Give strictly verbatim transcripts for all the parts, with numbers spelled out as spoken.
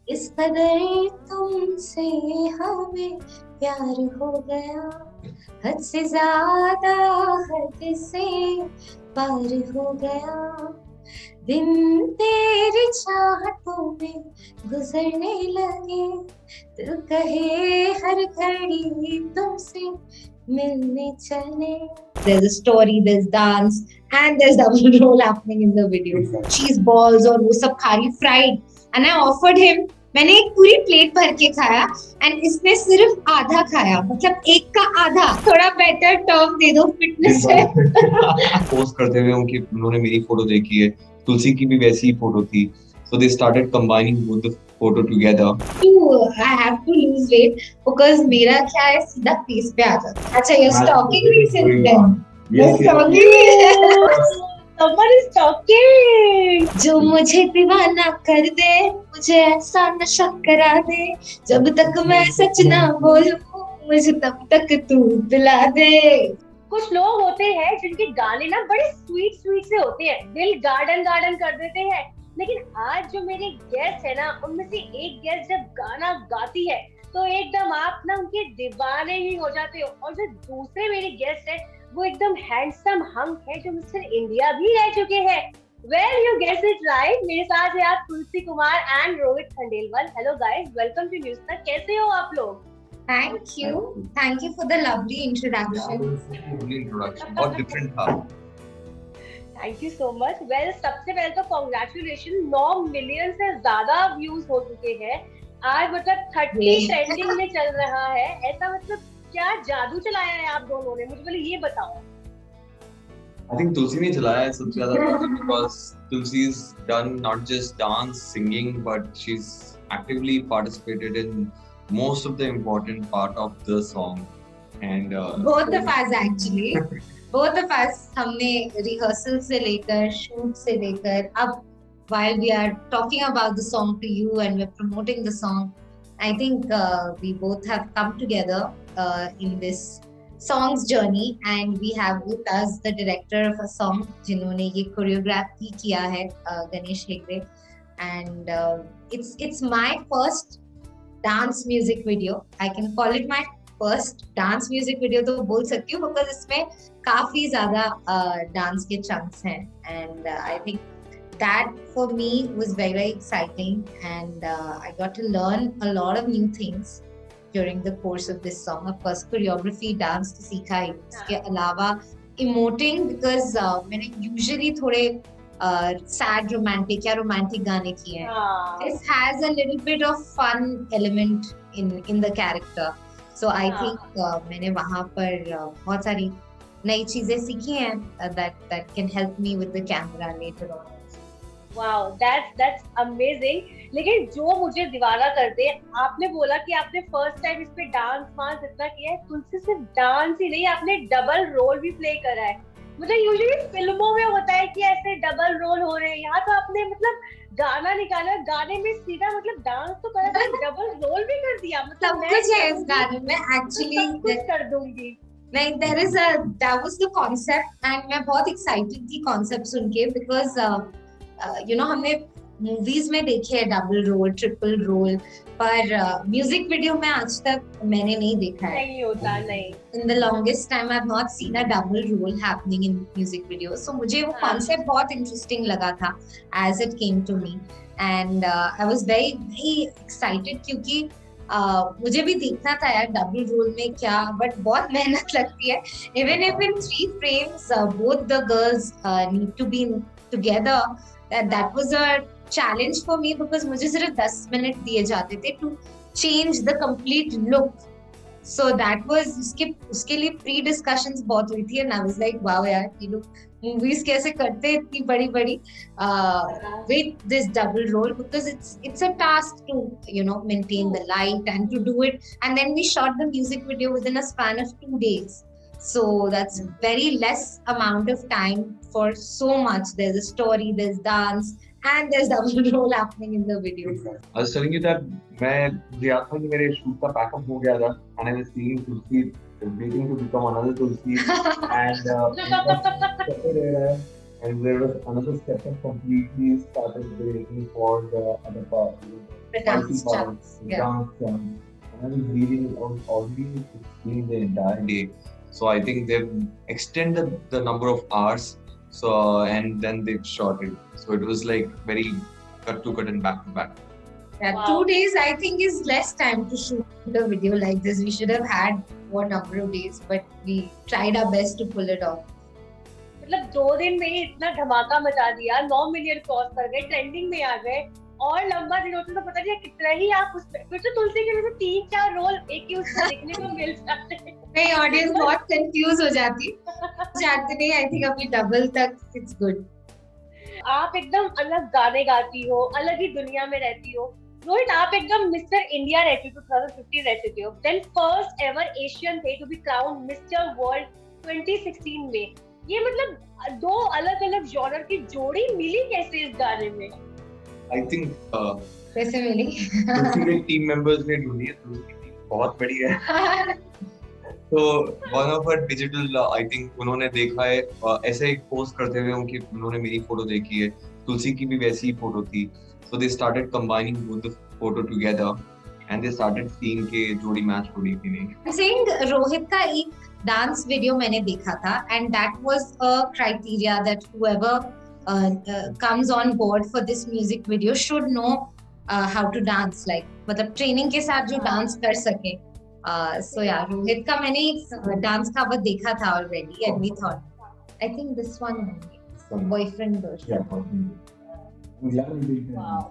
इस कदर तुमसे हमें प्यार हो गया, हद से ज्यादा हद से पार हो गया। दिन तेरी चाहतों में गुजरने लगे, दिल कहे हर घड़ी तुमसे मिलने चले। There's a story, there's dance, and there's double role happening in the video. Cheese balls और वो सब खा रही fried, and I offered him. मैंने एक पूरी प्लेट भर के खाया एंड इसने सिर्फ आधा खाया, मतलब एक का आधा। थोड़ा बेटर टर्म दे दो फिटनेस से। पोस्ट करते हुए उनकी उन्होंने मेरी फोटो देखी है, तुलसी की भी वैसी ही फोटो थी, so they started combining both the photo together. I have to lose weight because मेरा क्या है सीधा फेस पे आ जाता है। अच्छा you're stalking me since then. You're stalking me. Someone is talking. जो मुझे दीवाना कर दे, मुझे ऐसा नशा करा दे, जब तक मैं सच ना बोलूं मुझे तब तक तू दिला दे। कुछ लोग होते हैं जिनके गाने ना बड़े स्वीट स्वीट से होते हैं, दिल गार्डन गार्डन कर देते हैं। लेकिन आज जो मेरे गेस्ट है ना, उनमें से एक गेस्ट जब गाना गाती है तो एकदम आप ना उनके दीवाने ही हो जाते हो। और जो दूसरे मेरे गेस्ट है वो एकदम हैंडसम हंक है जो मिस्टर इंडिया भी रह चुके हैं। Well, you guessed it right. मेरे साथ है आप Tulsi Kumar and Rohit Khandelwal. Hello guys, welcome to news Tak. कैसे हो आप लोग? Thank you, thank you for the lovely introduction. Lovely introduction, बहुत different था। Thank you so much. Well, सबसे पहले तो congratulations, नौ मिलियन से ज्यादा व्यूज हो चुके हैं। आज मतलब तीस ट्रेंडिंग में चल रहा है। ऐसा मतलब क्या जादू चलाया है आप दोनों ने, मुझे पहले ये बताओ। I think तुलसी ने चलाया है सबसे ज्यादा, because Tulsi's done not just dance, singing, but she's actively participated in most of the important part of the song. And uh, both of us actually, both of us, हमने rehearsal से लेकर shoot से लेकर अब while we are talking about the song to you and we're promoting the song, I think uh, we both have come together uh, in this song's journey, and we have with us the director of a song जिन्होंने ये choreograph भी किया है, uh, Ganesh Hegde, and uh, it's it's my first dance music video. I can call it my first dance music video तो बोल सकती हूँ, because इसमें काफी ज़्यादा डांस के chunks हैं, and uh, I think that for me was very very exciting, and uh, I got to learn a lot of new things during the course of this song. Of course choreography, dance तो सीखा ही, इसके अलावा emoting, because uh, मैंने usually थोड़े uh, sad romantic या romantic गाने किए हैं. This has a little bit of fun element in in the character, so I think uh, मैंने वहाँ पर uh, बहुत सारी नई चीजें सीखी हैं uh, that that can help me with the camera later on. Wow, that's that's amazing. लेकिन जो मुझे दीवाना करते हैं, आपने बोला कि आपने फर्स्ट टाइम इस पे डांस वांस इतना किया है। तुलसी सिर्फ डांस ही नहीं, आपने डबल रोल भी प्ले करा है। मतलब यूजुअली फिल्मों में होता है कि ऐसे डबल रोल हो रहे हैं, यहाँ तो आपने मतलब गाना निकाला, गाने में सीधा मतलब डांस तो करा, डबल रोल भी कर दिया। मतलब सब कुछ है इस गाने में एक्चुअली, सब कुछ कर दूंगी। नहीं, there is a that was the concept, and मैं बहुत excited थी concept सुन के, because uh, यू नो हमने मूवीज में देखे है डबल रोल, ट्रिपल रोल, पर म्यूजिक uh, वीडियो में आज तक मैंने नहीं देखा है। नहीं होता, नहीं। In the longest time I've not seen a double role happening in music videos, so मुझे वो concept बहुत interesting लगा था as it came to me, and uh, I was very very excited, क्योंकि uh, मुझे भी देखना था यार डबल रोल में क्या, बट बहुत मेहनत लगती है। Even if in three frames uh, both the girls uh, need to be together, that that was a challenge for me, because मुझे सिर्फ दस मिनट दिए जाते थे to change the complete look, so that was उसके उसके लिए pre discussions बहुत हुई थी, and I was like wow यार ये लोग मूवीज कैसे करते हैं इतनी बड़ी बड़ी with this double role, because it's it's a task to you know maintain the light and to do it, and then we shot the music video within a span of two days. So that's very less amount of time for so much. There's a story, there's dance, and there's double role happening in the video. I was telling you that मैं गया था कि मेरे shoot का pack up हो गया था, and I was seeing Tulsi waiting to become another Tulsi, and uh, and there was another step completely started waiting for the other part. The dance chance. Yeah. Dance chance. And I was reading, I was already sixteen the entire day. So I think they've extended the number of hours. So and then they've shortened. So it was like very cut to cut and back to back. Yeah, Wow. two days I think is less time to shoot a video like this. We should have had more number of days, but we tried our best to pull it off. मतलब दो दिन में ही इतना धमाका मचा दिया, नौ million cross कर गए, ट्रेंडिंग में आ गए, और लंबा दिन होता तो पता नहीं कितना ही आप उसमें, फिर तो तुलसी के वजह से तीन चार रोल एक ही उसमें देखने को मिल जाते हैं। नहीं, ऑडियंस बहुत कंफ्यूज हो जाती जाते नहीं। आई थिंक अभी डबल तक इट्स गुड। आप एकदम अलग गाने गाती हो, अलग ही दुनिया में रहती हो। रोहित, आप एकदम मिस्टर इंडिया रहती हो, ट्वेंटी फिफ्टीन रह चुके हो, देन फर्स्ट एवर एशियन थे to be crowned mister world twenty sixteen में। ये मतलब दो अलग अलग जॉनर की जोड़ी मिली कैसे इस गाने में? I think uh, कैसे मिली? तुलसी के टीम मेंबर्स ने ढूंढी है, तुलसी की टीम बहुत बड़ी है। तो one of her digital I think उन्होंने देखा है, uh, ऐसे एक पोस्ट करते हुए उनकी उन्होंने मेरी फोटो देखी है, तुलसी की भी वैसी ही फोटो थी। So they started combining both the photo together and they started seeing के जोड़ी मैच हो रही थी नहीं। I'm saying रोहित का एक डांस वीडियो मैंने देखा था and that was a criteria that whoever uh, uh, comes on board for this music video should know uh, how to dance, like मतलब ट्रेनिंग के साथ जो डांस कर सके। uh, so yeah, रोहित का मैंने एक डांस कवर देखा था already and we thought I think this one boyfriend version. Yeah, I'm glad we did that. Wow.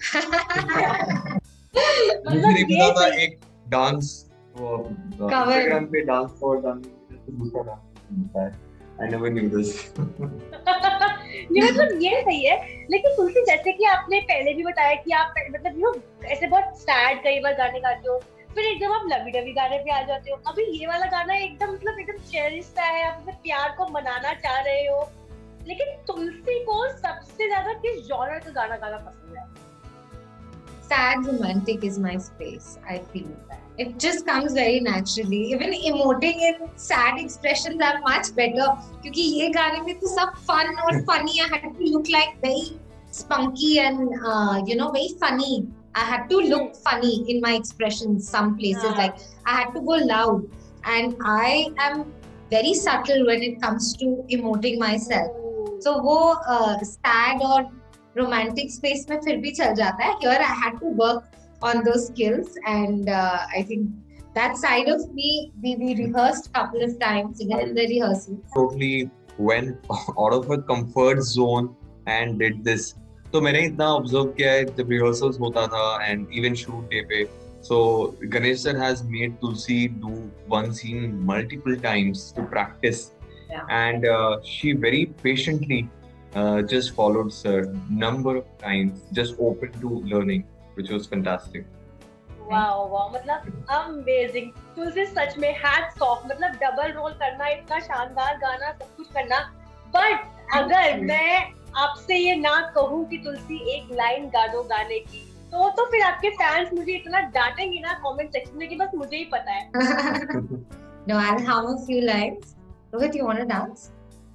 मुझे नहीं पता था एक डांस Cover. Instagram पे डांस फॉर डांस दूसरा डांस मिलता है। I never knew this. ये मतलब ये सही है, लेकिन तुलसी जैसे कि आपने पहले भी बताया कि आप मतलब यू ऐसे बहुत सैड कई बार गाने गाते हो, फिर एकदम आप लवी डवी गाने पे आ जाते हो। अभी ये वाला गाना एकदम मतलब एकदम चेरिश सा है, आप मतलब प्यार को मनाना चाह रहे हो, लेकिन तुलसी को सबसे ज्यादा किस जॉनर का गाना गाना पसंद है? Sad romantic is my space. I feel it just comes very naturally. Even emoting in sad expressions are much better क्योंकि ये गाने में तो सब fun और funny. I had to look like very spunky and uh, you know very funny. I had to look funny in my expressions. Some places Ah. like I had to go loud, and I am very subtle when it comes to emoting myself. So वो uh, sad और romantic space में फिर भी चल जाता है. Here I had to work on those skills, and uh, I think that side of me we, we rehearsed couple of times even in the rehearsal. Totally went out of her comfort zone and did this. तो मैंने इतना observe किया है जब rehearsals होता था and even shoot day पे. So Ganesh sir has made Tulsi do one scene multiple times to practice. Yeah. And uh, she very patiently uh, just followed sir number of times, just open to learning, which was fantastic. Wow wow, मतलब amazing. Tulsi सच में hats off, मतलब double role करना, इतना शानदार गाना, सब कुछ करना। बट अगर मैं आपसे ये ना कहूँ कि तुलसी एक लाइन गा दो गाने की, तो तो फिर आपके फैंस मुझे इतना डांटेंगे ना कमेंट सेक्शन में कि बस मुझे ही पता है। No, I'll hum a few lines. Rohit, you want to dance?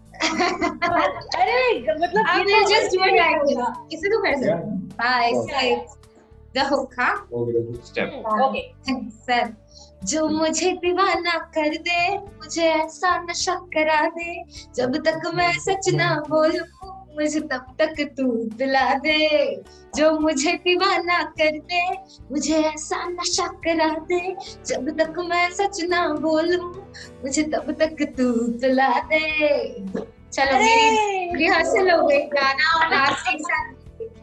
अरे मतलब I ये will तो just do it right now. इसे तो कर सकते हैं. Five, Yeah. six, the hook, huh? Okay, that's a step. Okay. Sir, जो मुझे दीवाना कर दे, मुझे ऐसा नशा करा दे, जब तक मैं सच ना बोलूं, मुझे तब तक तू पिला दे। जो मुझे दीवाना कर दे, मुझे ऐसा नशा करा दे, जब तक मैं सच ना बोलूं, मुझे तब तक तू पिला दे। चलो मेरी रिहर्सल हो गई, गाना और डांस एक साथ।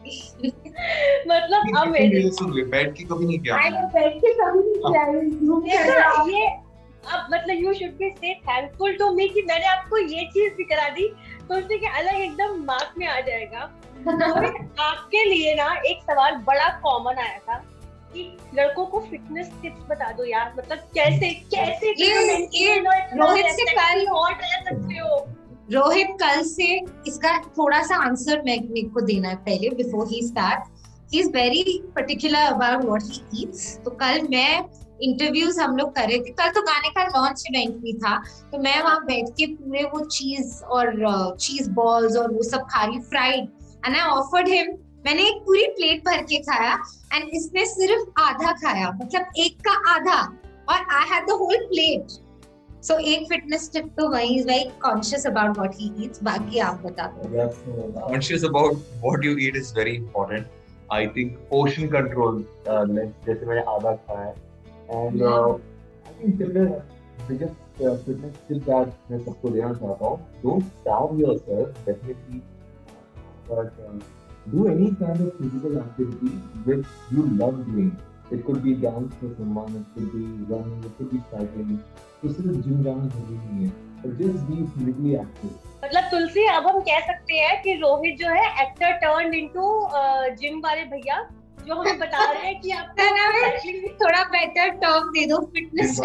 मतलब अमेजिंग। सुन ले, बैठ के कभी नहीं किया। आई बैठ के कभी नहीं किया है। ये अब मतलब you should be so thankful to me कि मैंने आपको ये चीज भी करा दी, तो उससे कि अलग एकदम मार्क में आ जाएगा। तो आपके लिए ना एक सवाल बड़ा कॉमन आया था कि लड़कों को फिटनेस टिप्स बता दो यार, मतलब कैसे कैसे ये- ये रोहित से कल हॉट रह सकते हो। रोहित कल से इसका थोड़ा सा आंसर मैं मेरे को देना है पहले, बिफोर ही start. He is very particular about what he eats. तो कल मैं इंटरव्यूज हम लोग कर रहे थे, कल तो गाने का लॉन्च इवेंट भी था, तो मैं वहां बैठ के पूरे वो चीज और चीज uh, बॉल्स और वो सब खा रही fried, and I offered him मैंने एक पूरी प्लेट भर के खाया एंड इसने सिर्फ आधा खाया, मतलब एक का आधा, और I had the whole plate. So एक fitness tip तो वही is very conscious about what he eats. बाकी आप बता दो. Yes, conscious about what you eat is very important. I think portion control. Uh, जैसे मैंने आधा खाया है, and uh, I think the biggest uh, fitness tip that मैं सबको देना चाहता हूँ, don't starve yourself definitely, but uh, do any kind of physical activity which you love doing. It could be dance for someone, it could be running, it could be cycling. तो सिर्फ gym जाना जरूरी नहीं है, but just be physically active. मतलब तुलसी, अब हम कह सकते हैं कि रोहित जो है एक्टर टर्न्ड इनटू जिम वाले भैया, जो हमें बता रहे हैं कि आप थोड़ा बेटर टर्म दे दो, फिटनेस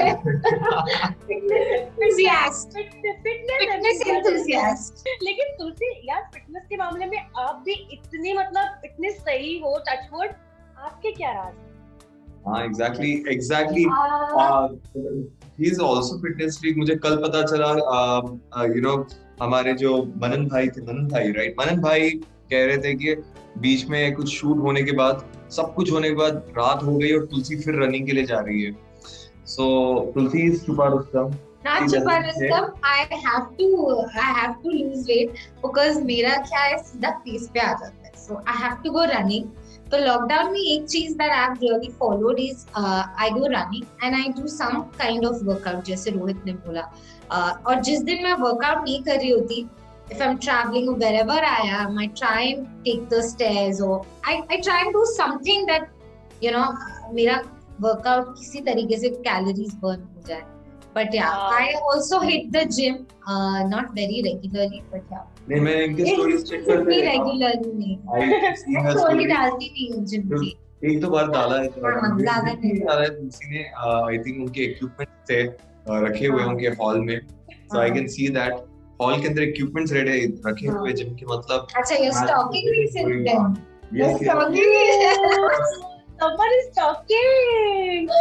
एंथुसियास्ट. Fitness enthusiast. लेकिन तुलसी यार, फिटनेस के मामले में आप भी इतने मतलब इतने सही हो, टचवुड, आपके क्या राज? हाँ, exactly exactly he is also fitness freak. मुझे कल पता चला, यू नो हमारे जो मनन भाई थे, मनन भाई राइट, मनन भाई कह रहे थे कि बीच में कुछ शूट होने के बाद, सब कुछ होने के बाद रात हो गई और तुलसी फिर रनिंग के लिए जा रही है. सो तुलसी इज चुपा रुस्तम. Not चुपा रुस्तम. I have to I have to lose weight because मेरा क्या है, सीधा फेस पे आ जाता है. So I have to go running. तो लॉकडाउन में एक चीज that I've really followed is uh, I go running and I do some kind of workout, जैसे रोहित ने बोला. uh, और जिस दिन मैं वर्कआउट नहीं कर रही होती, if I'm traveling or wherever I am, I try and take the stairs or I I try and do something that you know मेरा वर्कआउट किसी तरीके से कैलोरीज बर्न हो जाए. But yeah, wow. I also hit the gym, uh, not very regularly, but yeah. नहीं, मैं इनके stories check करते हैं. regularly नहीं. मैं स्टोरी डालती नहीं हूँ जिम की. एक तो बार डाला है, ज़्यादा नहीं डाला है. किसी ने आई थिंक उनके इक्विपमेंट थे रखे हुए उनके हॉल में, so I can see that hall के अंदर इक्विपमेंट्स रेडी रखे हुए जिम के. मतलब अच्छा, you're stalking me since then. Yes, you're stalking me. Someone is stalking.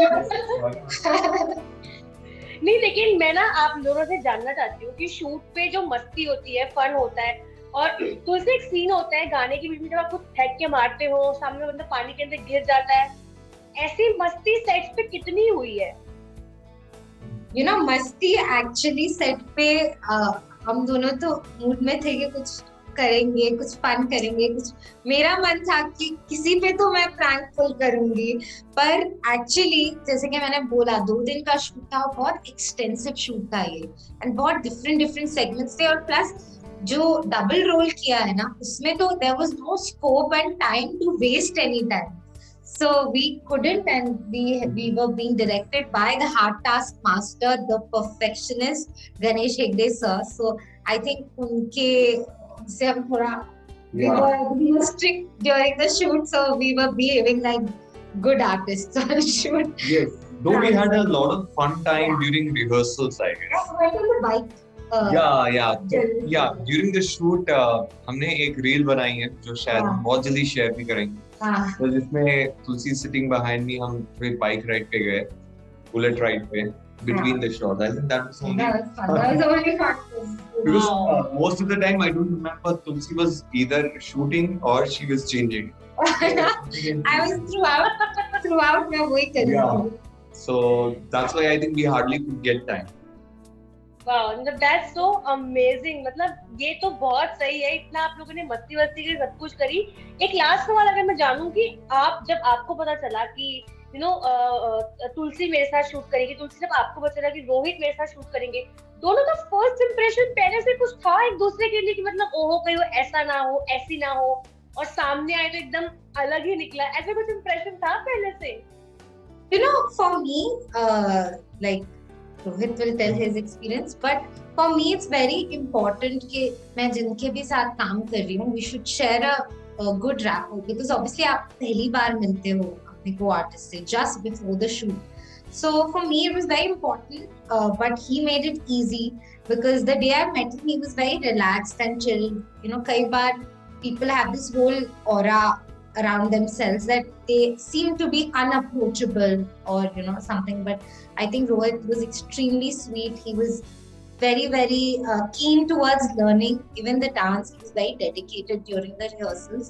नहीं, लेकिन मैं ना आप दोनों से जानना चाहती हूँ कि शूट पे जो मस्ती होती है, फन होता है, और तो उसमें एक सीन होता है गाने के बीच में जब आप कुछ फेंक के मारते हो, सामने बंदा पानी के अंदर गिर जाता है, ऐसी मस्ती सेट पे कितनी हुई है? You know, मस्ती एक्चुअली सेट पे uh, हम दोनों तो मूड में थे कि कुछ करेंगे, कुछ फन करेंगे. कुछ मेरा मन था कि किसी पे तो मैं प्रैंक फुल करूंगी, पर एक्चुअली जैसे कि मैंने बोला, दो दिन का शूट था, बहुत एक्सटेंसिव शूट था ये, एंड बहुत डिफरेंट डिफरेंट सेगमेंट्स थे, और प्लस जो डबल रोल किया है ना, उसमें तो there was no scope and time to waste any time. So we couldn't, and we we were being directed by the hard task master, the perfectionist Ganesh Hegde sir. So I think उनके से हम थोड़ा we were we were strict during the shoot, so we were behaving like good artists on shoot. Yes, though we had a lot of fun time during rehearsals, I guess. I went on the bike. Uh, yeah, yeah, yeah. During the shoot, uh, हमने एक reel बनाई है जो शायद बहुत जल्दी share भी करेंगे. तो जिसमें तुलसी सिटिंग बिहाइंड मी, हम फिर बाइक राइड पे गए, बुलेट राइड पे, between the shots. I think that was only that was fun. That was only fun. Because uh, most of the time I don't remember Tulsi was either shooting or she was changing. I was throughout throughout my वही कर रही थी. So that's why I think we hardly could get time. Wow, that's so amazing. मतलब ये तो बहुत सही है, इतना आप लोगों ने मस्ती वस्ती के सब कुछ करी. एक लास्ट सवाल अगर मैं जानूं कि आप, जब आपको पता चला कि यू नो तुलसी मेरे साथ शूट करेगी, तुलसी जब आपको पता चला कि रोहित मेरे साथ शूट करेंगे, दोनों का फर्स्ट इंप्रेशन पहले से कुछ था एक दूसरे के लिए कि मतलब ओहो कहीं वो ऐसा ना हो, ऐसी ना हो, और सामने आए तो एकदम अलग ही निकला, ऐसा कुछ इंप्रेशन था पहले से? You know, for me, uh, like Rohit will tell his experience, but for me it's very important कि मैं जिनके भी साथ काम कर रही हूँ, we should share a, a good rapport, because obviously आप पहली बार मिलते हो अपने को आर्टिस्ट से just before the shoot. So for me it was very important, uh, but he made it easy because the day I met him he was very relaxed and chill. You know, कई बार people have this whole aura around themselves that they seem to be unapproachable or you know something, but I think Rohit was extremely sweet. He was very very uh, keen towards learning even the dance. He was very dedicated during the rehearsals.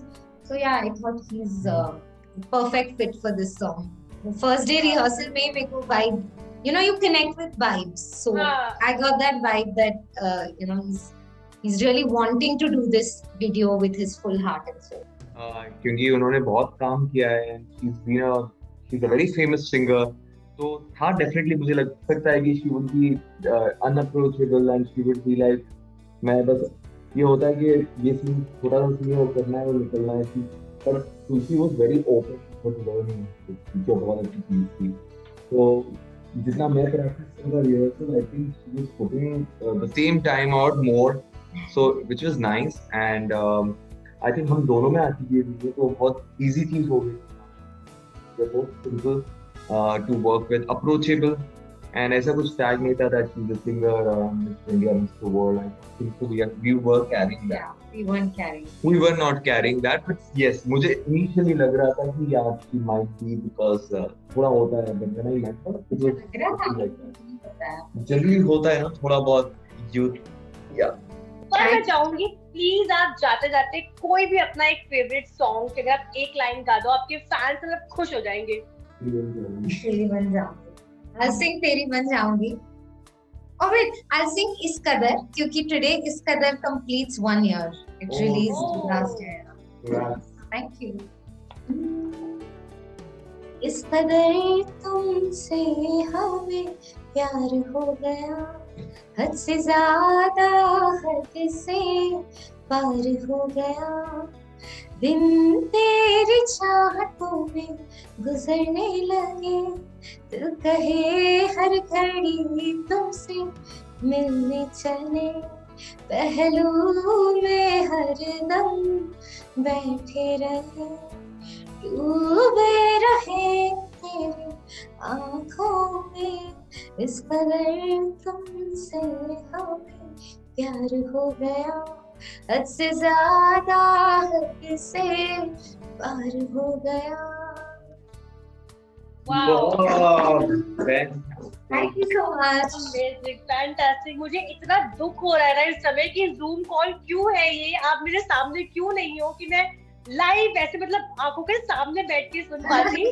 So yeah, I thought he's uh, perfect fit for this song. The first day rehearsal में मेरे को vibe, you know, you connect with vibes. So हाँ. I got that vibe that uh, you know he's he's really wanting to do this video with his full heart and soul. Uh, क्योंकि उन्होंने बहुत काम किया है and she's been a she's a very famous singer. तो हाँ, definitely मुझे लग सकता है कि she would be uh, unapproachable and she would be like, मैं बस ये होता है कि ये सीन थोड़ा सा सीन और करना है और निकलना है कि पर तुलसी was very open for learning जो बहुत अच्छी चीज थी. तो जितना मैं प्रैक्टिस कर रहा rehearsal, I think she was putting uh, the same time out more, so which was nice and um, I think हम दोनों में आती है ये तो बहुत easy चीज हो गई. They're both simple uh, to work with, approachable. And ऐसा कुछ tag नहीं था that she's a singer, uh, Miss India, Mister World. I think so we, are, we were carrying that. Yeah, we weren't carrying. We were not carrying that, but yes, मुझे initially लग रहा था कि यार she might be because uh, थोड़ा होता है, but when I met her, it was something like that. जल्दी होता है ना थोड़ा बहुत youth, yeah. पर मैं चाहूंगी प्लीज आप जाते जाते कोई भी अपना एक फेवरेट सॉन्ग अगर आप एक लाइन गा दो, आपके फैंस मतलब खुश हो जाएंगे. तेरी बन जाऊंगी. I'll sing तेरी बन जाऊंगी. Oh wait, I'll sing इस कदर क्योंकि today इस कदर completes one year. It Oh. released Oh. last year. Yeah. Thank you. इस कदर तुमसे हमें प्यार हो गया, हद से ज्यादा हद से पार हो गया, दिन तेरी चाहतों में गुजरने लगे, दिल कहे हर घड़ी तुमसे मिलने चले, पहलू में हर दम बैठे रहे, डूबे रहे तेरी आँखों में, इस कदर तुमसे हमें प्यार हो गया, हद से ज्यादा हद से पार हो गया. Wow, Thank you so much. Amazing, fantastic. मुझे इतना दुख हो रहा है ना इस समय कि जूम कॉल क्यों है ये, आप मेरे सामने क्यों नहीं हो कि मैं लाइव ऐसे मतलब आंखों के सामने बैठ के सुन पाती.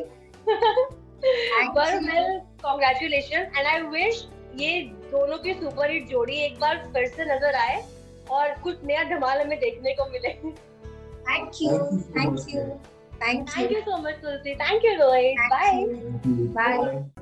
पर well, congratulation and I wish ये दोनों की सुपर हिट जोड़ी एक बार फिर से नजर आए और कुछ नया धमाल हमें देखने को मिले. Thank you. Thank you. Thank you. Thank you so much, Tulsi. Thank you, Rohit. Bye. Bye.